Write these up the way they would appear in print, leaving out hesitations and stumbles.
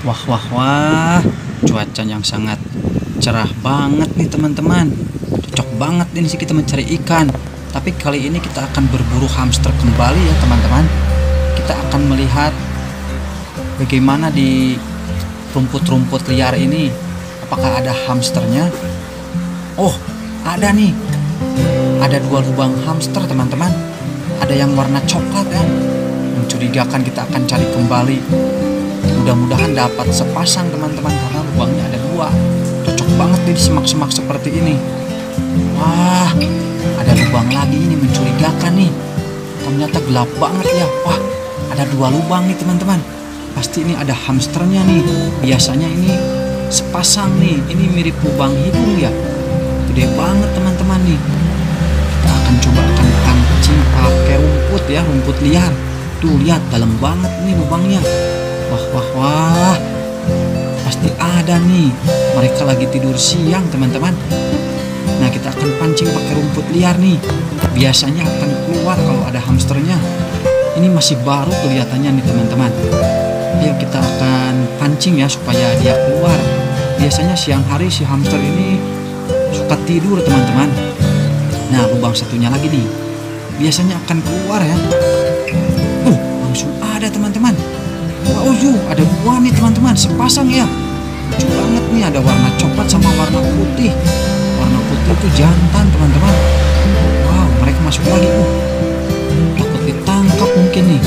Wah, wah, wah, cuaca yang sangat cerah banget nih teman-teman. Cocok banget ini sih kita mencari ikan. Tapi kali ini kita akan berburu hamster kembali ya teman-teman. Kita akan melihat bagaimana di rumput-rumput liar ini. Apakah ada hamsternya? Oh, ada nih. Ada 2 lubang hamster teman-teman. Ada yang warna coklat ya. Mencurigakan, kita akan cari kembali. Mudah-mudahan dapat sepasang teman-teman, karena lubangnya ada 2. Cocok banget nih di semak-semak seperti ini. Wah, ada lubang lagi ini, mencurigakan nih. Ternyata gelap banget ya. Wah, ada 2 lubang nih teman-teman. Pasti ini ada hamsternya nih. Biasanya ini sepasang nih. Ini mirip lubang hidung ya. Gede banget teman-teman nih. Kita akan pancing pakai rumput ya, rumput liar. Tuh lihat, dalam banget nih lubangnya. Wah, wah, wah. Pasti ada nih. Mereka lagi tidur siang teman-teman. Nah, kita akan pancing pakai rumput liar nih. Biasanya akan keluar kalau ada hamsternya. Ini masih baru kelihatannya nih teman-teman. Ayo kita akan pancing ya supaya dia keluar. Biasanya siang hari si hamster ini suka tidur teman-teman. Nah, lubang satunya lagi nih. Biasanya akan keluar ya. Langsung ada teman-teman. Wow, ada 2 nih teman-teman, sepasang ya. Lucu banget nih, ada warna coklat sama warna putih. Warna putih itu jantan teman-teman. Wow, mereka masuk lagi. Takut ditangkap mungkin nih.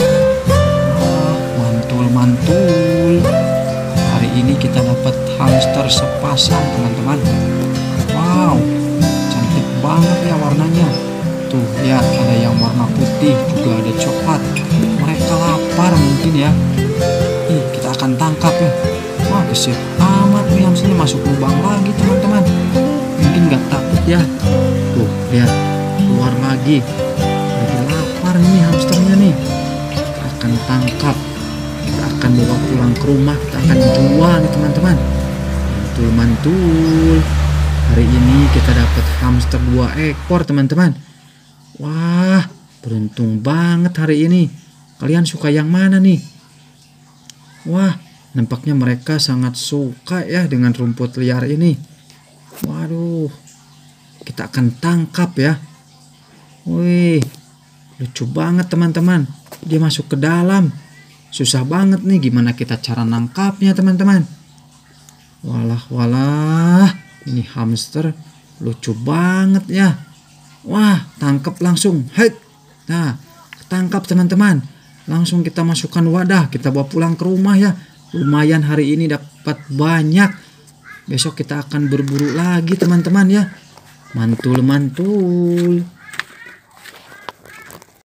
Mantul. Hari ini kita dapat hamster sepasang teman-teman. Wow, cantik banget ya warnanya. Tuh lihat, ada yang warna putih, juga ada coklat. Mereka lapar mungkin ya. Kita akan tangkap ya. Wah, gesit amat nih hamsternya, masuk lubang lagi teman-teman. Mungkin gak takut ya. Tuh lihat, keluar lagi. Lagi lapar nih hamsternya nih. Kita akan tangkap. Kita akan bawa pulang ke rumah. Kita akan jual nih teman-teman. Mantul. Hari ini kita dapat hamster 2 ekor teman-teman. Wah, beruntung banget hari ini. Kalian suka yang mana nih? Wah, nampaknya mereka sangat suka ya dengan rumput liar ini. Waduh, kita akan tangkap ya. Wih, lucu banget teman-teman. Dia masuk ke dalam. Susah banget nih gimana kita cara nangkapnya teman-teman. Walah, ini hamster lucu banget ya. Wah, tangkap langsung. Hai. Nah, tangkap teman-teman. Langsung kita masukkan wadah, kita bawa pulang ke rumah ya. Lumayan hari ini dapat banyak. Besok kita akan berburu lagi teman-teman ya. Mantul.